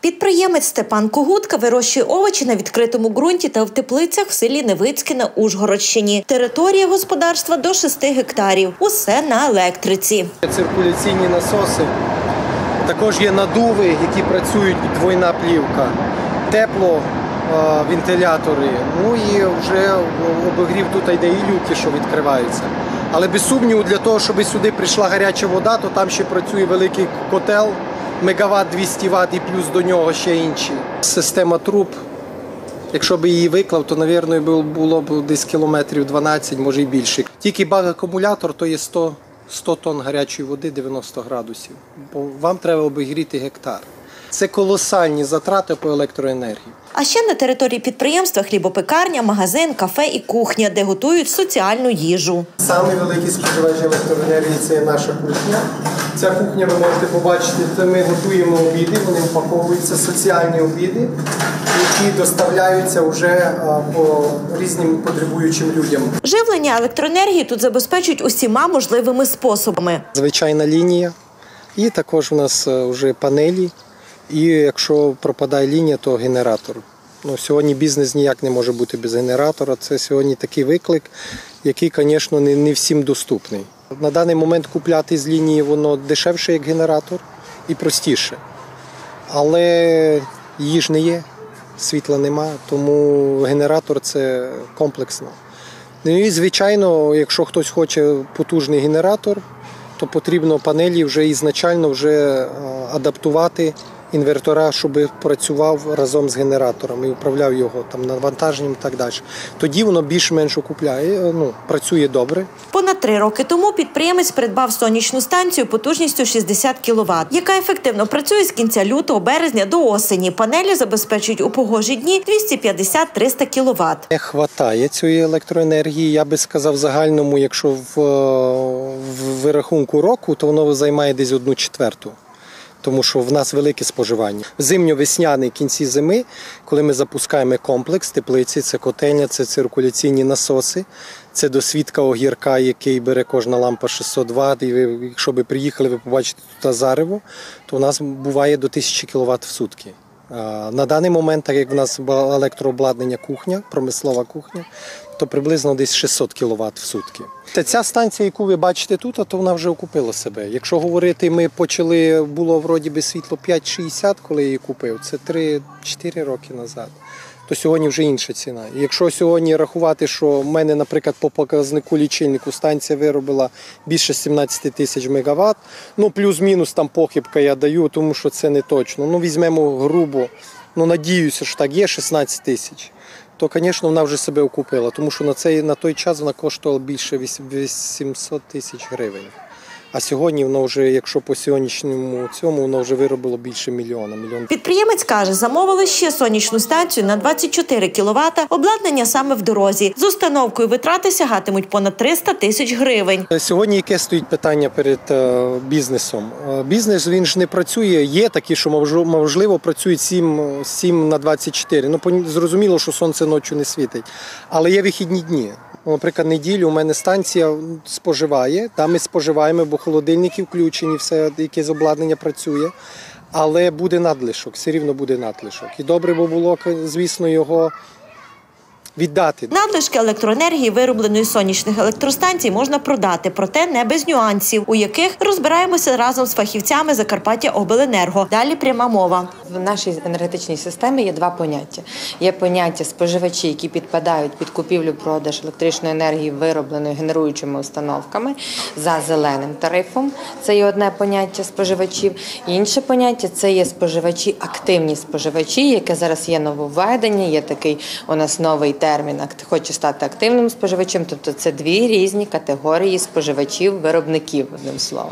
Підприємець Степан Когутка вирощує овочі на відкритому ґрунті та в теплицях в селі Невицьке на Ужгородщині. Територія господарства до 6 гектарів. Усе на електриці. Циркуляційні насоси, також є надуви, які працюють, двойна плівка, тепловентилятори, ну і вже обігрів тут йде і люки, що відкриваються. Але без сумніву, для того, щоб сюди прийшла гаряча вода, то там ще працює великий котел, мегаватт 200 Вт і плюс до нього ще інші. Система труб, якщо б її виклав, то, мабуть, було б десь кілометрів 12, може і більше. Тільки баг-акумулятор, то є 100 тонн гарячої води 90 градусів. Бо вам треба обігріти гектар. Це колосальні затрати по електроенергії. А ще на території підприємства хлібопекарня, магазин, кафе і кухня, де готують соціальну їжу. Самий великий споживач електроенергії – це наша кухня. Ця кухня, ви можете побачити, де ми готуємо обіди, вони упаковуються, соціальні обіди, які доставляються вже по різним потребуючим людям. Живлення електроенергії тут забезпечують усіма можливими способами. Звичайна лінія, і також у нас вже панелі. І якщо пропадає лінія, то генератор. Сьогодні бізнес ніяк не може бути без генератора. Це сьогодні такий виклик, який, звісно, не всім доступний. На даний момент купляти з лінії воно дешевше, як генератор, і простіше. Але її ж не є, світла нема, тому генератор – це комплексно. Ну і, звичайно, якщо хтось хоче потужний генератор, то потрібно панелі вже ізначально адаптувати інвертора, щоб працював разом з генератором і управляв його навантаженням і так далі. Тоді воно більш-менш окупляє, працює добре. Понад 3 роки тому підприємець придбав сонячну станцію потужністю 60 кВт, яка ефективно працює з кінця лютого-березня до осені. Панелі забезпечують у погожі дні 250-300 кВт. Не вистачає цієї електроенергії. Я би сказав, в загальному, якщо в вирахунку року, то воно займає десь 1/4. Тому що в нас велике споживання. Зимньо-весняний кінці зими, коли ми запускаємо комплекс теплиці, це котельня, це циркуляційні насоси, це досвідка огірка, який бере кожна лампа 600 Вт. І якщо ви приїхали, ви побачите тут зарево, то у нас буває до 1000 кВт в сутки. На даний момент, так як в нас електрообладнання кухня, промислова кухня, то приблизно десь 600 кВт в сутки. Ця станція, яку ви бачите тут, то вона вже окупила себе. Якщо говорити, ми почали, було вроді би світло 5,60, коли я її купив, це 3-4 роки назад, то сьогодні вже інша ціна. І якщо сьогодні рахувати, що в мене, наприклад, по показнику лічильнику станція виробила більше 17 тисяч мегаватт, плюс-мінус там похибка я даю, тому що це не точно. Візьмемо грубо, надіюся, що так є 16 тисяч. То, звісно, вона вже себе окупила, тому що на той час вона коштувала більше 800 тисяч гривень. А сьогодні воно вже, якщо по сьогоднішньому цьому, воно вже виробило більше мільйона. Підприємець каже, замовили ще сонячну станцію на 24 кВт, обладнання саме в дорозі. З установкою витрати сягатимуть понад 300 тисяч гривень. Сьогодні яке стоїть питання перед бізнесом? Бізнес, він ж не працює, є такі, що можливо працюють 7 на 24. Зрозуміло, що сонце ночі не світить, але є вихідні дні. Наприклад, неділю у мене станція споживає, там ми споживаємо, бо холодильники включені, все, якесь обладнання працює, але буде надлишок, все рівно буде надлишок. І добре б було, звісно, його віддати. Надлишки електроенергії, виробленої з сонячних електростанцій, можна продати, проте не без нюансів, у яких розбираємося разом з фахівцями Закарпаттяобленерго. Далі пряма мова. В нашій енергетичній системі є 2 поняття. Є поняття споживачі, які підпадають під купівлю-продаж електричної енергії, виробленої генеруючими установками за зеленим тарифом. Це є одне поняття споживачів. Інше поняття – це є споживачі, активні споживачі, яке зараз є нововведення, є такий у нас новий термін «хоче стати активним споживачем», тобто це 2 різні категорії споживачів-виробників, одним словом.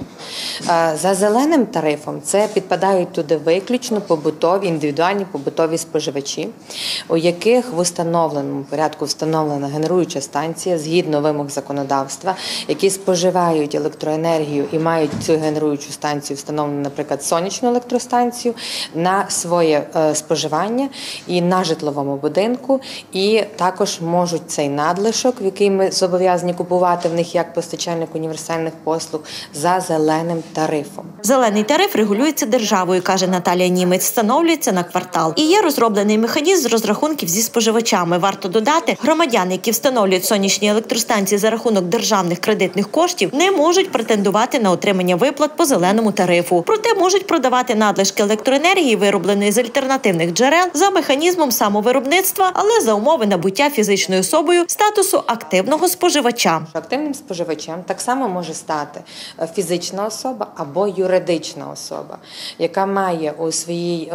За зеленим тарифом це підпадають туди виключно індивідуальні побутові споживачі, у яких в установленому порядку встановлена генеруюча станція згідно вимог законодавства, які споживають електроенергію і мають цю генеруючу станцію встановлену, наприклад, сонячну електростанцію на своє споживання і на житловому будинку, і також можуть цей надлишок, який ми зобов'язані купувати в них як постачальник універсальних послуг, за зеленим тарифом. Зелений тариф регулюється державою, каже Наталія Німець, встановлюється на квартал. І є розроблений механізм з розрахунків зі споживачами. Варто додати, громадяни, які встановлюють сонячні електростанції за рахунок державних кредитних коштів, не можуть претендувати на отримання виплат по зеленому тарифу. Проте можуть продавати надлишки електроенергії, виробленої з альтернативних джерел, за механізмом самовиробництва, але за умови набуття фізичною особою статусу активного споживача. Активним споживачем так само може стати фізична особа або юридична особа, яка має у своїй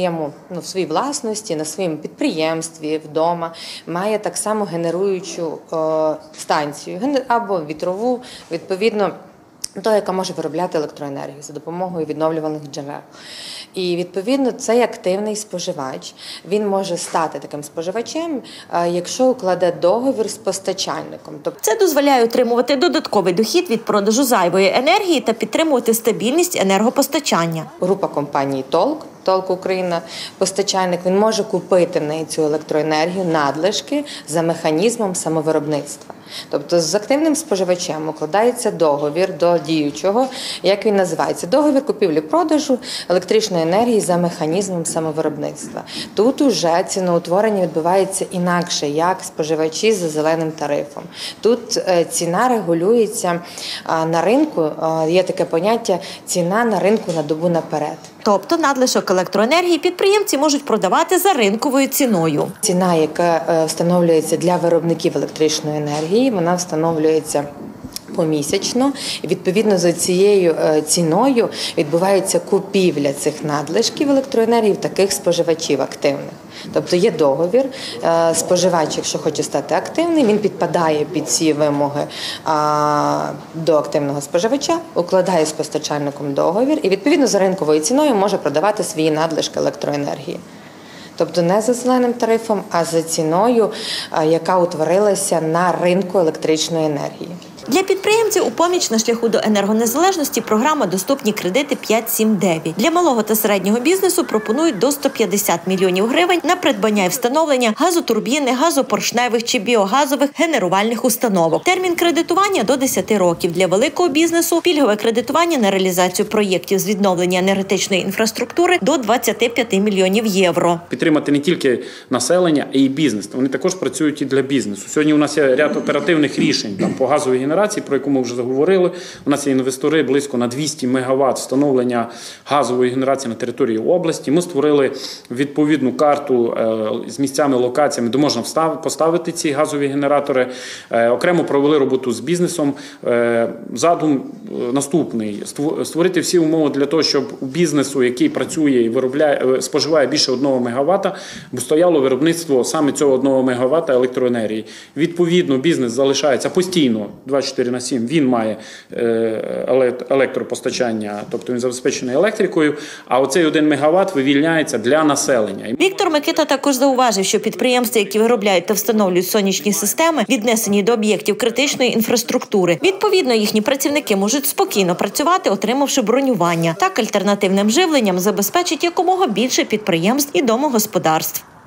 власності, на своєму підприємстві, вдома, має так само генеруючу станцію або вітрову, відповідно, яка може виробляти електроенергію за допомогою відновлювальних джерел. І, відповідно, цей активний споживач, він може стати таким споживачем, якщо укладе договір з постачальником. Це дозволяє отримувати додатковий дохід від продажу зайвої енергії та підтримувати стабільність енергопостачання. Група компаній «Толк Україна», постачальник, він може купити в неї цю електроенергію, надлишки за механізмом самовиробництва. Тобто з активним споживачем укладається договір до діючого, як він називається, договір купівлі-продажу електричної енергії за механізмом самовиробництва. Тут уже ціноутворення відбувається інакше, як споживачі за зеленим тарифом. Тут ціна регулюється на ринку, є таке поняття ціна на ринку на добу наперед. Тобто надлишок електроенергії підприємці можуть продавати за ринковою ціною. Ціна, яка встановлюється для виробників електричної енергії, вона встановлюється помісячно. І, відповідно, за цією ціною відбувається купівля цих надлишків електроенергії в таких споживачів активних. Тобто є договір, споживач, якщо хоче стати активним, він підпадає під ці вимоги до активного споживача, укладає з постачальником договір і, відповідно, за ринковою ціною може продавати свої надлишки електроенергії. Тобто не за зеленим тарифом, а за ціною, яка утворилася на ринку електричної енергії. Для підприємців у поміч на шляху до енергонезалежності програма «Доступні кредити 5-7-9». Для малого та середнього бізнесу пропонують до 150 мільйонів гривень на придбання і встановлення газотурбінних, газопоршневих чи біогазових генерувальних установок. Термін кредитування до 10 років. Для великого бізнесу – пільгове кредитування на реалізацію проєктів з відновлення енергетичної інфраструктури до 25 мільйонів євро. Підтримати не тільки населення, а й бізнес. Вони також працюють і для бізнесу. Сьогодні у нас є ряд оперативних рішень по газовій генерації, про яку ми вже заговорили. У нас є інвестори близько на 200 МВт встановлення газової генерації на території області. Ми створили відповідну карту з місцями, локаціями, де можна поставити ці газові генератори. Окремо провели роботу з бізнесом. Задум наступний – створити всі умови для того, щоб у бізнесу, який працює і споживає більше 1 МВт, стояло виробництво саме цього 1 МВт електроенергії. Відповідно, бізнес залишається постійно 24/7, він має електропостачання, тобто він забезпечений електрикою, а оцей 1 МВт вивільняється для населення. Віктор Микита також зауважив, що підприємства, які виробляють та встановлюють сонячні системи, віднесені до об'єктів критичної інфраструктури. Відповідно, їхні працівники можуть спокійно працювати, отримавши бронювання. Так альтернативним живленням забезпечить якомога більше підприємств і домогосподарств.